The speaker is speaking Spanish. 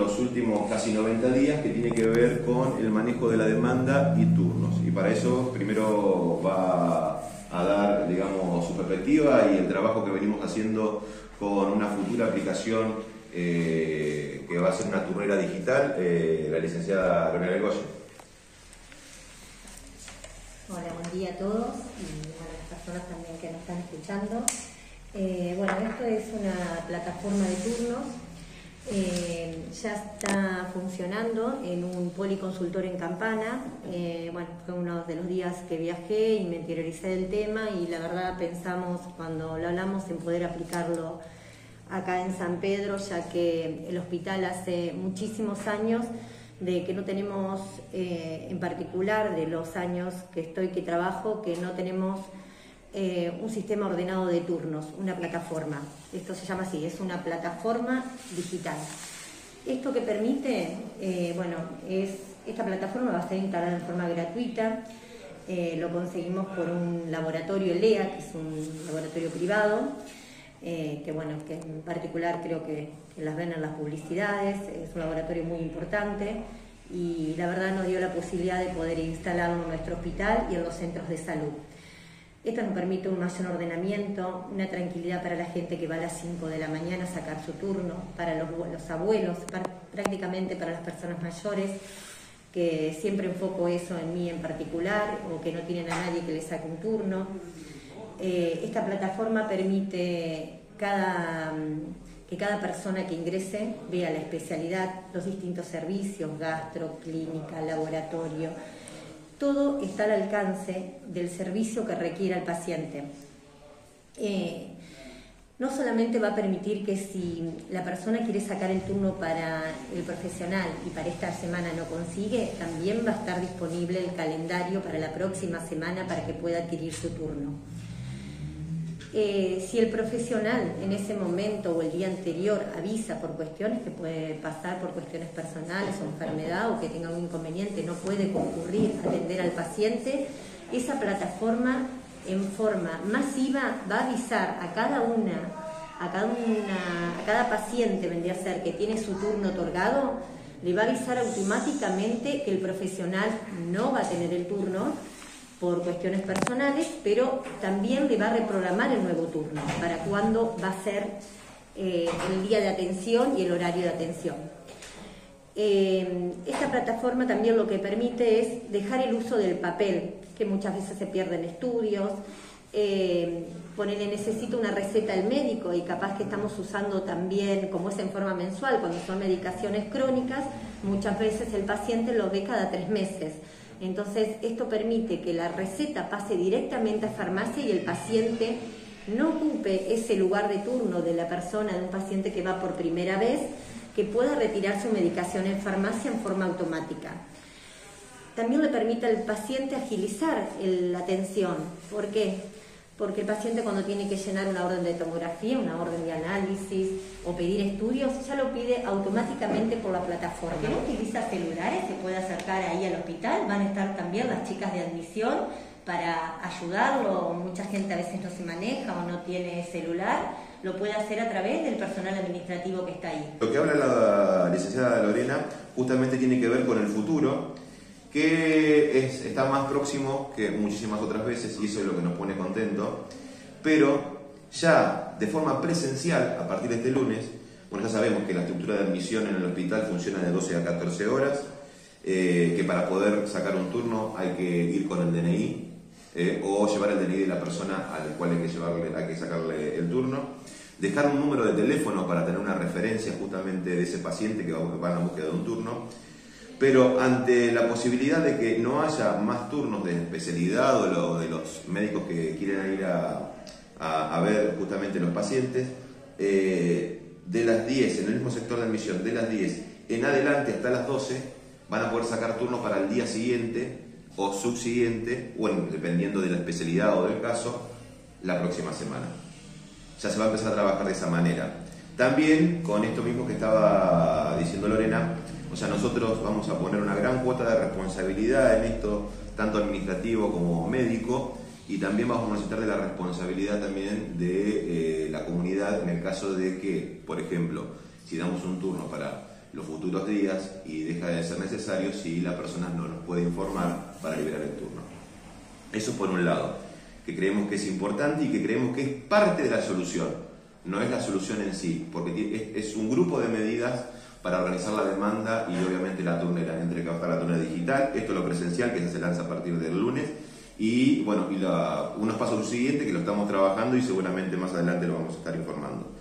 los últimos casi 90 días, que tiene que ver con el manejo de la demanda y turnos. Y para eso primero va a dar, digamos, su perspectiva y el trabajo que venimos haciendo con una futura aplicación que va a ser una turnera digital, la licenciada Lorena del Goye. Hola, buen día a todos y a las personas también que nos están escuchando. Bueno, esto es una plataforma de turnos. Ya está funcionando en un policonsultor en Campana. Bueno, fue uno de los días que viajé y me interioricé del tema y la verdad pensamos cuando lo hablamos en poder aplicarlo acá en San Pedro, ya que el hospital hace muchísimos años de que no tenemos, en particular de los años que trabajo, que no tenemos un sistema ordenado de turnos, una plataforma. Esto se llama así, es una plataforma digital. Esto que permite, esta plataforma va a ser instalada en forma gratuita. Lo conseguimos por un laboratorio, el LEA, que es un laboratorio privado, que en particular creo que las ven en las publicidades. Es un laboratorio muy importante y la verdad nos dio la posibilidad de poder instalarlo en nuestro hospital y en los centros de salud. Esto nos permite un mayor ordenamiento, una tranquilidad para la gente que va a las 5 de la mañana a sacar su turno, para los abuelos, prácticamente para las personas mayores, que siempre enfoco eso en mí en particular, o que no tienen a nadie que les saque un turno. Esta plataforma permite que cada persona que ingrese vea la especialidad, los distintos servicios, gastro, clínica, laboratorio. Todo está al alcance del servicio que requiera el paciente. No solamente va a permitir que si la persona quiere sacar el turno para el profesional y para esta semana no consigue, también va a estar disponible el calendario para la próxima semana para que pueda adquirir su turno. Si el profesional en ese momento o el día anterior avisa por cuestiones que puede pasar, por cuestiones personales o enfermedad, o que tenga un inconveniente, no puede concurrir a atender al paciente, esa plataforma en forma masiva va a avisar a cada paciente, vendría a ser, que tiene su turno otorgado, le va a avisar automáticamente que el profesional no va a tener el turno por cuestiones personales, pero también le va a reprogramar el nuevo turno para cuándo va a ser el día de atención y el horario de atención. Esta plataforma también lo que permite es dejar el uso del papel, que muchas veces se pierde en estudios. Necesita una receta del médico y capaz que estamos usando también, como es en forma mensual, cuando son medicaciones crónicas, muchas veces el paciente lo ve cada 3 meses. Entonces, esto permite que la receta pase directamente a farmacia y el paciente no ocupe ese lugar de turno de la persona, de un paciente que va por primera vez, que pueda retirar su medicación en farmacia en forma automática. También le permite al paciente agilizar la atención. ¿Por qué? Porque el paciente, cuando tiene que llenar una orden de tomografía, una orden de análisis o pedir estudios, ya lo pide automáticamente por la plataforma. Si no utiliza celulares, se puede acercar ahí al hospital. Van a estar también las chicas de admisión para ayudarlo. Mucha gente a veces no se maneja o no tiene celular. Lo puede hacer a través del personal administrativo que está ahí. Lo que habla la licenciada Lorena justamente tiene que ver con el futuro, que está más próximo que muchísimas otras veces, y eso es lo que nos pone contentos. Pero ya de forma presencial, a partir de este lunes, ya sabemos que la estructura de admisión en el hospital funciona de 12 a 14 horas, que para poder sacar un turno hay que ir con el DNI, o llevar el DNI de la persona a la cual hay que sacarle el turno, dejar un número de teléfono para tener una referencia justamente de ese paciente que va en la búsqueda de un turno. Pero ante la posibilidad de que no haya más turnos de especialidad o de los médicos que quieren ir a ver justamente los pacientes, de las 10, en el mismo sector de admisión, de las 10 en adelante hasta las 12, van a poder sacar turno para el día siguiente o subsiguiente, bueno, dependiendo de la especialidad o del caso, la próxima semana. Ya se va a empezar a trabajar de esa manera. También con esto mismo que estaba diciendo Lorena, nosotros vamos a poner una gran cuota de responsabilidad en esto, tanto administrativo como médico, y también vamos a necesitar de la responsabilidad también de la comunidad en el caso de que, por ejemplo, si damos un turno para los futuros días y deja de ser necesario si la persona no nos puede informar para liberar el turno. Eso por un lado, que creemos que es importante y que creemos que es parte de la solución, no es la solución en sí, porque es un grupo de medidas para organizar la demanda y obviamente la turnera, entre trabajar la turnera digital, esto es lo presencial que se lanza a partir del lunes, y bueno, unos pasos siguientes que lo estamos trabajando y seguramente más adelante lo vamos a estar informando.